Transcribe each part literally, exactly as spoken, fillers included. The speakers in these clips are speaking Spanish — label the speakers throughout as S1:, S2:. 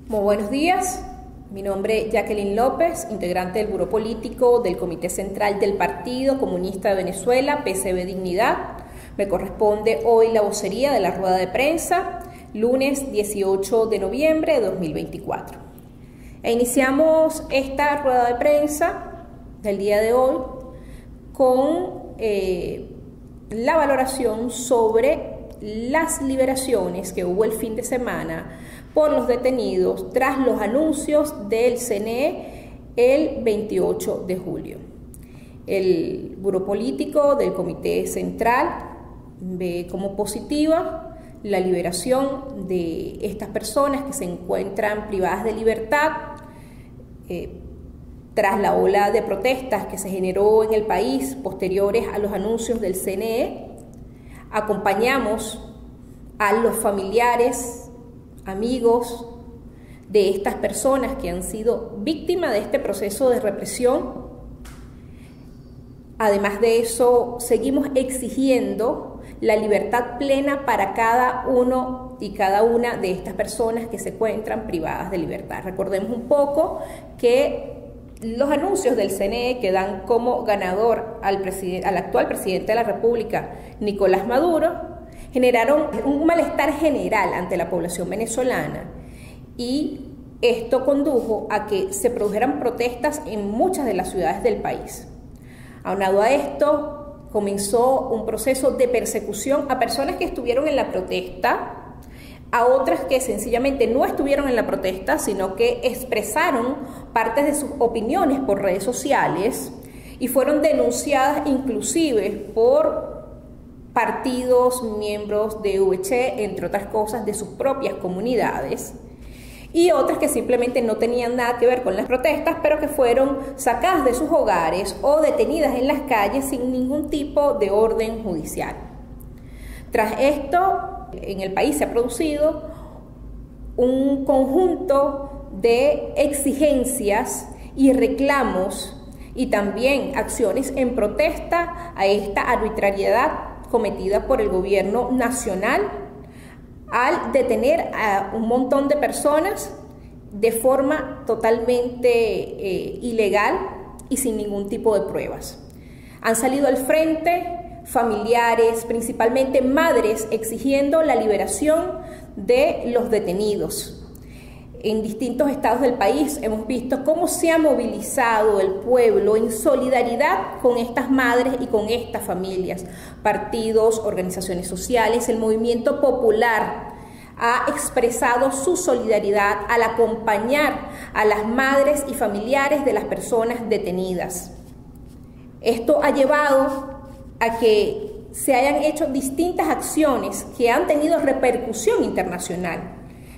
S1: Muy buenos días, mi nombre es Jacqueline López, integrante del Buró Político del Comité Central del Partido Comunista de Venezuela, P C V Dignidad. Me corresponde hoy la vocería de la rueda de prensa, lunes dieciocho de noviembre de dos mil veinticuatro. E iniciamos esta rueda de prensa del día de hoy con eh, la valoración sobre las liberaciones que hubo el fin de semana por los detenidos tras los anuncios del C N E el veintiocho de julio. El Buró Político del Comité Central ve como positiva la liberación de estas personas que se encuentran privadas de libertad eh, tras la ola de protestas que se generó en el país posteriores a los anuncios del C N E. Acompañamos a los familiares, amigos de estas personas que han sido víctimas de este proceso de represión. Además de eso, seguimos exigiendo la libertad plena para cada uno y cada una de estas personas que se encuentran privadas de libertad. Recordemos un poco que los anuncios del C N E que dan como ganador al, al actual presidente de la República, Nicolás Maduro, generaron un malestar general ante la población venezolana, y esto condujo a que se produjeran protestas en muchas de las ciudades del país. Aunado a esto, comenzó un proceso de persecución a personas que estuvieron en la protesta, a otras que sencillamente no estuvieron en la protesta, sino que expresaron partes de sus opiniones por redes sociales y fueron denunciadas inclusive por partidos, miembros de U V C, entre otras cosas, de sus propias comunidades, y otras que simplemente no tenían nada que ver con las protestas, pero que fueron sacadas de sus hogares o detenidas en las calles sin ningún tipo de orden judicial. Tras esto, en el país se ha producido un conjunto de exigencias y reclamos y también acciones en protesta a esta arbitrariedad cometida por el gobierno nacional al detener a un montón de personas de forma totalmente eh, ilegal y sin ningún tipo de pruebas. Han salido al frente familiares, principalmente madres, exigiendo la liberación de los detenidos. En distintos estados del país hemos visto cómo se ha movilizado el pueblo en solidaridad con estas madres y con estas familias. Partidos, organizaciones sociales, el movimiento popular ha expresado su solidaridad al acompañar a las madres y familiares de las personas detenidas. Esto ha llevado a que se hayan hecho distintas acciones que han tenido repercusión internacional.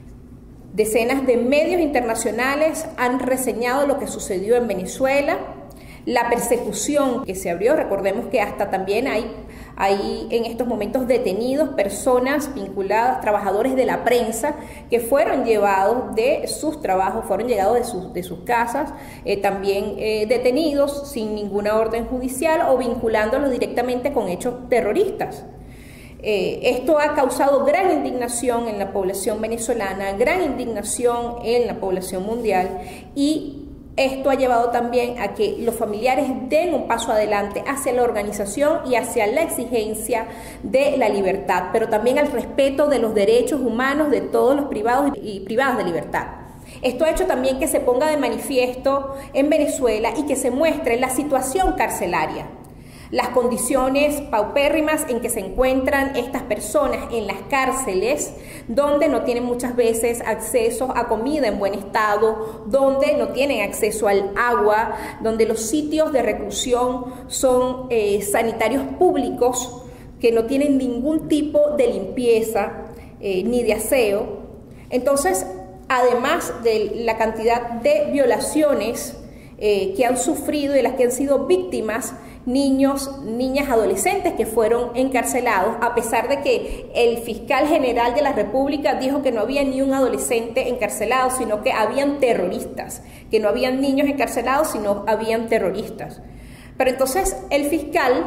S1: Decenas de medios internacionales han reseñado lo que sucedió en Venezuela, la persecución que se abrió. Recordemos que hasta también hay, hay en estos momentos detenidos personas vinculadas, trabajadores de la prensa, que fueron llevados de sus trabajos, fueron llevados de sus, de sus casas, eh, también eh, detenidos sin ninguna orden judicial o vinculándolos directamente con hechos terroristas. Eh, esto ha causado gran indignación en la población venezolana, gran indignación en la población mundial, y esto ha llevado también a que los familiares den un paso adelante hacia la organización y hacia la exigencia de la libertad, pero también al respeto de los derechos humanos de todos los privados y privadas de libertad. Esto ha hecho también que se ponga de manifiesto en Venezuela y que se muestre la situación carcelaria, las condiciones paupérrimas en que se encuentran estas personas en las cárceles, donde no tienen muchas veces acceso a comida en buen estado, donde no tienen acceso al agua, donde los sitios de reclusión son eh, sanitarios públicos que no tienen ningún tipo de limpieza eh, ni de aseo. Entonces, además de la cantidad de violaciones eh, que han sufrido y de las que han sido víctimas, niños, niñas, adolescentes que fueron encarcelados, a pesar de que el fiscal general de la República dijo que no había ni un adolescente encarcelado, sino que habían terroristas, que no habían niños encarcelados, sino habían terroristas. Pero entonces el fiscal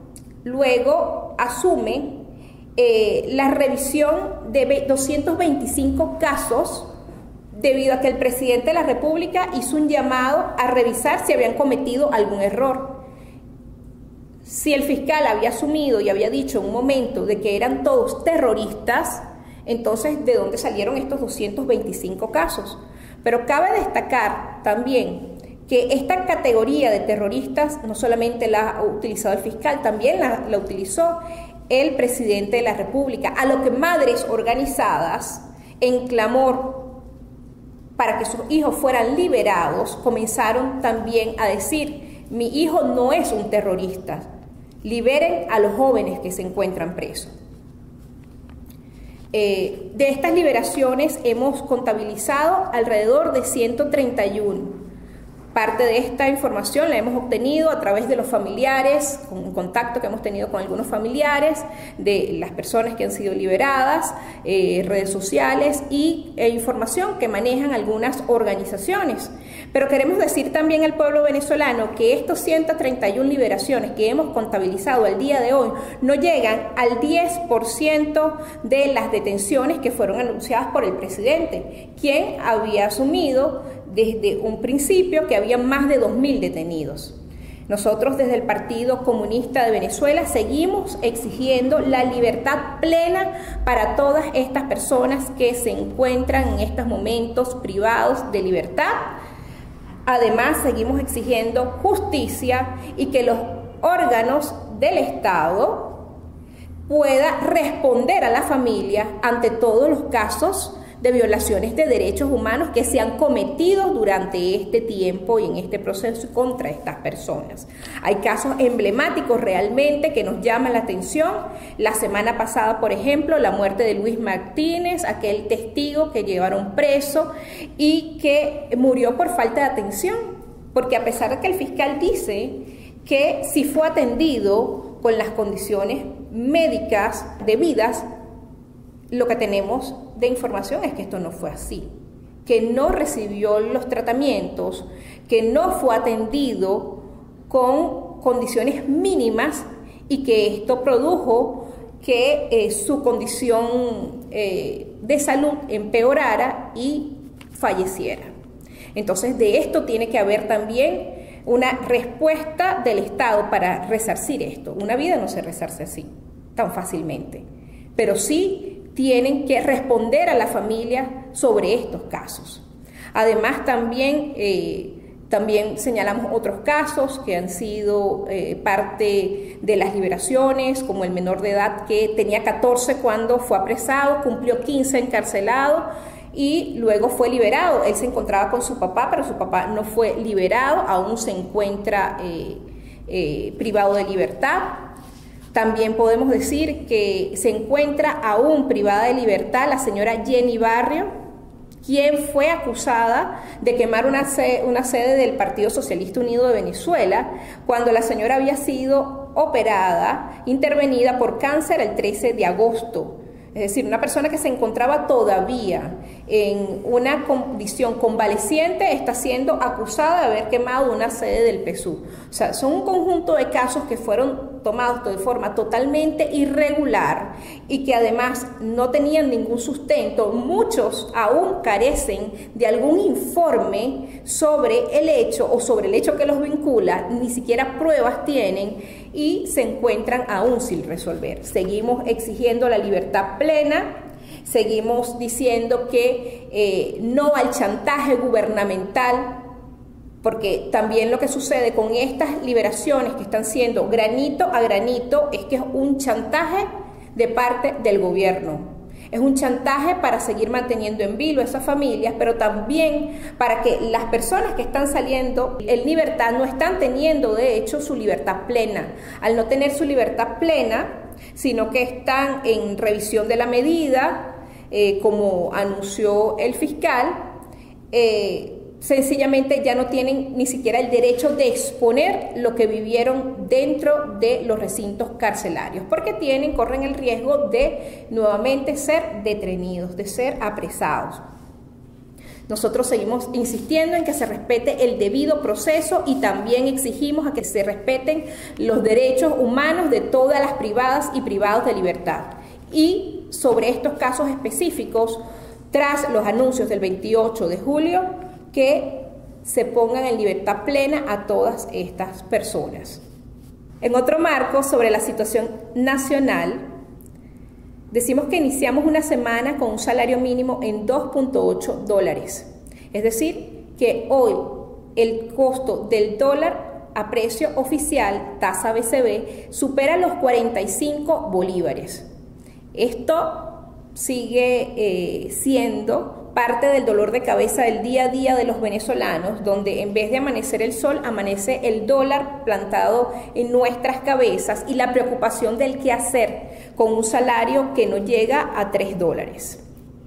S1: luego asume eh, la revisión de doscientos veinticinco casos debido a que el presidente de la República hizo un llamado a revisar si habían cometido algún error. Si el fiscal había asumido y había dicho en un momento de que eran todos terroristas, entonces, ¿de dónde salieron estos doscientos veinticinco casos? Pero cabe destacar también que esta categoría de terroristas no solamente la ha utilizado el fiscal, también la, la utilizó el presidente de la República, a lo que madres organizadas, en clamor para que sus hijos fueran liberados, comenzaron también a decir: mi hijo no es un terrorista, liberen a los jóvenes que se encuentran presos. Eh, de estas liberaciones hemos contabilizado alrededor de ciento treinta y uno. Parte de esta información la hemos obtenido a través de los familiares, con un contacto que hemos tenido con algunos familiares de las personas que han sido liberadas, eh, redes sociales y e información que manejan algunas organizaciones. Pero queremos decir también al pueblo venezolano que estos ciento treinta y uno liberaciones que hemos contabilizado al día de hoy no llegan al diez por ciento de las detenciones que fueron anunciadas por el presidente, quien había asumido desde un principio que había más de dos mil detenidos. Nosotros desde el Partido Comunista de Venezuela seguimos exigiendo la libertad plena para todas estas personas que se encuentran en estos momentos privados de libertad. Además, seguimos exigiendo justicia y que los órganos del Estado puedan responder a la familia ante todos los casos de violaciones de derechos humanos que se han cometido durante este tiempo y en este proceso contra estas personas. Hay casos emblemáticos realmente que nos llaman la atención. La semana pasada, por ejemplo, la muerte de Luis Martínez, aquel testigo que llevaron preso y que murió por falta de atención, porque a pesar de que el fiscal dice que si fue atendido con las condiciones médicas debidas, lo que tenemos de información es que esto no fue así, que no recibió los tratamientos, que no fue atendido con condiciones mínimas y que esto produjo que eh, su condición eh, de salud empeorara y falleciera. Entonces, de esto tiene que haber también una respuesta del Estado para resarcir esto. Una vida no se resarce así, tan fácilmente, pero sí tienen que responder a la familia sobre estos casos. Además, también, eh, también señalamos otros casos que han sido eh, parte de las liberaciones, como el menor de edad que tenía catorce cuando fue apresado, cumplió quince encarcelado y luego fue liberado. Él se encontraba con su papá, pero su papá no fue liberado, aún se encuentra eh, eh, privado de libertad. También podemos decir que se encuentra aún privada de libertad la señora Jenny Barrio, quien fue acusada de quemar una sede, una sede del Partido Socialista Unido de Venezuela, cuando la señora había sido operada, intervenida por cáncer el trece de agosto. Es decir, una persona que se encontraba todavía en una condición convaleciente está siendo acusada de haber quemado una sede del P S U. O sea, son un conjunto de casos que fueron tomados de forma totalmente irregular y que además no tenían ningún sustento. Muchos aún carecen de algún informe sobre el hecho o sobre el hecho que los vincula, ni siquiera pruebas tienen y se encuentran aún sin resolver. Seguimos exigiendo la libertad plena, seguimos diciendo que eh, no al chantaje gubernamental, porque también lo que sucede con estas liberaciones que están siendo granito a granito es que es un chantaje de parte del gobierno. Es un chantaje para seguir manteniendo en vilo a esas familias, pero también para que las personas que están saliendo en libertad no están teniendo de hecho su libertad plena. Al no tener su libertad plena, sino que están en revisión de la medida, eh, como anunció el fiscal, eh, sencillamente ya no tienen ni siquiera el derecho de exponer lo que vivieron dentro de los recintos carcelarios, porque tienen, corren el riesgo de nuevamente ser detenidos, de ser apresados. Nosotros seguimos insistiendo en que se respete el debido proceso y también exigimos a que se respeten los derechos humanos de todas las privadas y privados de libertad. Y sobre estos casos específicos, tras los anuncios del veintiocho de julio, que se pongan en libertad plena a todas estas personas. En otro marco, sobre la situación nacional, decimos que iniciamos una semana con un salario mínimo en dos punto ocho dólares. Es decir, que hoy el costo del dólar a precio oficial, tasa B C B, supera los cuarenta y cinco bolívares. Esto sigue eh, siendo parte del dolor de cabeza del día a día de los venezolanos, donde en vez de amanecer el sol, amanece el dólar plantado en nuestras cabezas y la preocupación del qué hacer con un salario que no llega a tres dólares.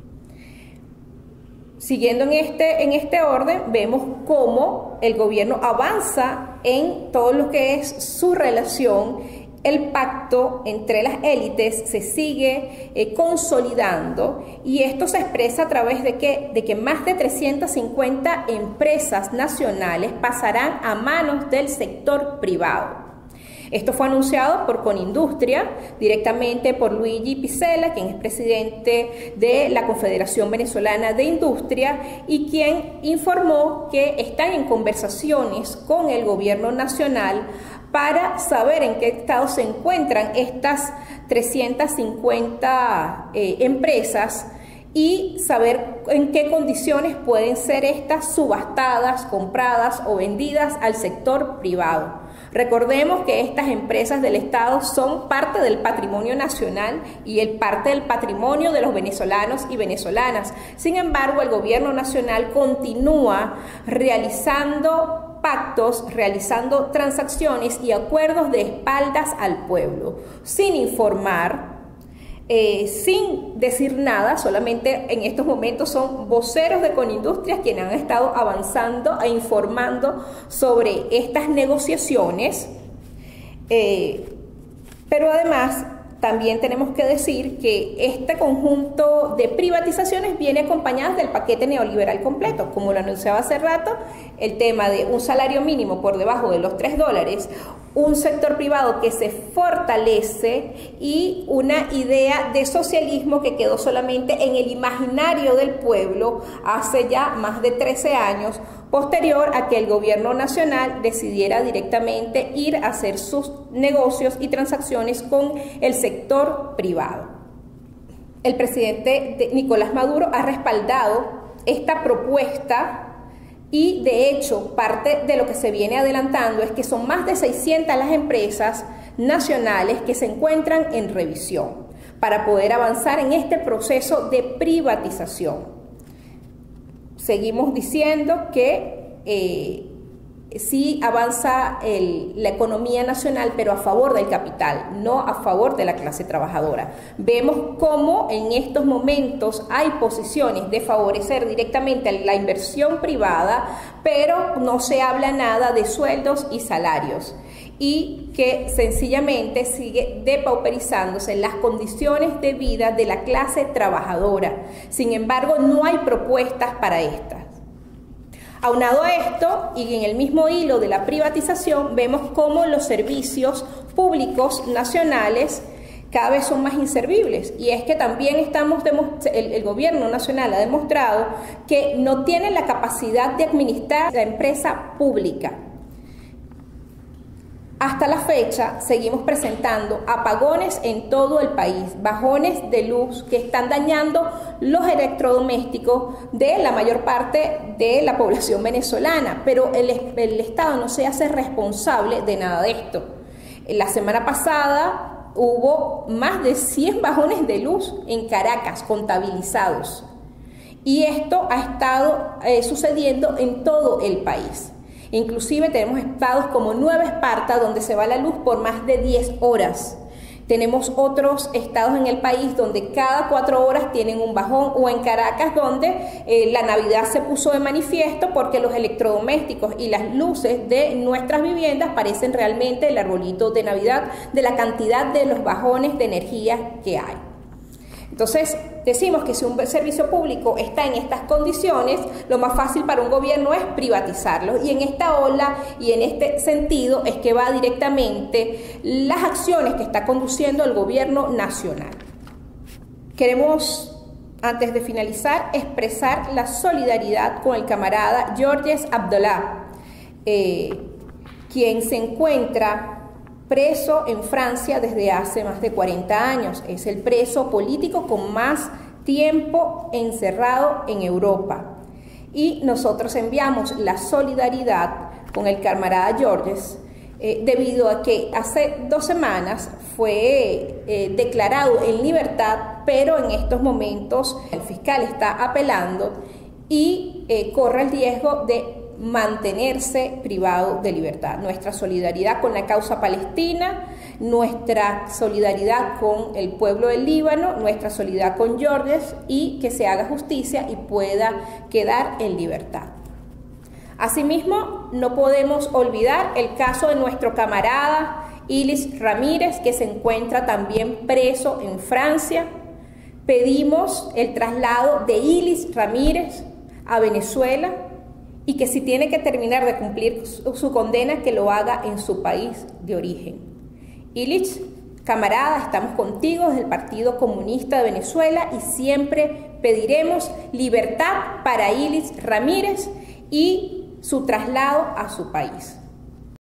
S1: Siguiendo en este, en este orden, vemos cómo el gobierno avanza en todo lo que es su relación. El pacto entre las élites se sigue eh, consolidando, y esto se expresa a través de que, de que más de trescientas cincuenta empresas nacionales pasarán a manos del sector privado. Esto fue anunciado por Conindustria, directamente por Luigi Piccella, quien es presidente de la Confederación Venezolana de Industria, y quien informó que están en conversaciones con el gobierno nacional para saber en qué estado se encuentran estas trescientas cincuenta eh, empresas y saber en qué condiciones pueden ser estas subastadas, compradas o vendidas al sector privado. Recordemos que estas empresas del Estado son parte del patrimonio nacional y el parte del patrimonio de los venezolanos y venezolanas. Sin embargo, el gobierno nacional continúa realizando pactos, realizando transacciones y acuerdos de espaldas al pueblo, sin informar, eh, sin decir nada. Solamente en estos momentos son voceros de Conindustria quienes han estado avanzando e informando sobre estas negociaciones, eh, pero además también tenemos que decir que este conjunto de privatizaciones viene acompañado del paquete neoliberal completo, como lo anunciaba hace rato, el tema de un salario mínimo por debajo de los tres dólares, un sector privado que se fortalece y una idea de socialismo que quedó solamente en el imaginario del pueblo hace ya más de trece años, posterior a que el gobierno nacional decidiera directamente ir a hacer sus negocios y transacciones con el sector privado. El presidente Nicolás Maduro ha respaldado esta propuesta y, de hecho, parte de lo que se viene adelantando es que son más de seiscientas las empresas nacionales que se encuentran en revisión para poder avanzar en este proceso de privatización. Seguimos diciendo que eh, sí avanza el, la economía nacional, pero a favor del capital, no a favor de la clase trabajadora. Vemos cómo en estos momentos hay posiciones de favorecer directamente la inversión privada, pero no se habla nada de sueldos y salarios, y que sencillamente sigue depauperizándose las condiciones de vida de la clase trabajadora. Sin embargo, no hay propuestas para estas. Aunado a esto, y en el mismo hilo de la privatización, vemos cómo los servicios públicos nacionales cada vez son más inservibles, y es que también estamos el, el gobierno nacional ha demostrado que no tiene la capacidad de administrar la empresa pública. Hasta la fecha seguimos presentando apagones en todo el país, bajones de luz que están dañando los electrodomésticos de la mayor parte de la población venezolana, pero el, el Estado no se hace responsable de nada de esto. La semana pasada hubo más de cien bajones de luz en Caracas contabilizados, y esto ha estado eh, sucediendo en todo el país. Inclusive tenemos estados como Nueva Esparta, donde se va la luz por más de diez horas. Tenemos otros estados en el país donde cada cuatro horas tienen un bajón, o en Caracas, donde eh, la Navidad se puso de manifiesto porque los electrodomésticos y las luces de nuestras viviendas parecen realmente el arbolito de Navidad de la cantidad de los bajones de energía que hay. Entonces, decimos que si un servicio público está en estas condiciones, lo más fácil para un gobierno es privatizarlo. Y en esta ola y en este sentido es que va directamente las acciones que está conduciendo el gobierno nacional. Queremos antes de finalizar, expresar la solidaridad con el camarada Georges Abdallah, eh, quien se encuentra preso en Francia desde hace más de cuarenta años. Es el preso político con más tiempo encerrado en Europa. Y nosotros enviamos la solidaridad con el camarada Georges, eh, debido a que hace dos semanas fue eh, declarado en libertad, pero en estos momentos el fiscal está apelando y eh, corre el riesgo de mantenerse privado de libertad. Nuestra solidaridad con la causa palestina, nuestra solidaridad con el pueblo del Líbano, nuestra solidaridad con Georges, y que se haga justicia y pueda quedar en libertad. Asimismo, no podemos olvidar el caso de nuestro camarada Ilis Ramírez, que se encuentra también preso en Francia. Pedimos el traslado de Ilis Ramírez a Venezuela y que si tiene que terminar de cumplir su, su condena, que lo haga en su país de origen. Ilis, camarada, estamos contigo desde el Partido Comunista de Venezuela y siempre pediremos libertad para Ilis Ramírez y su traslado a su país.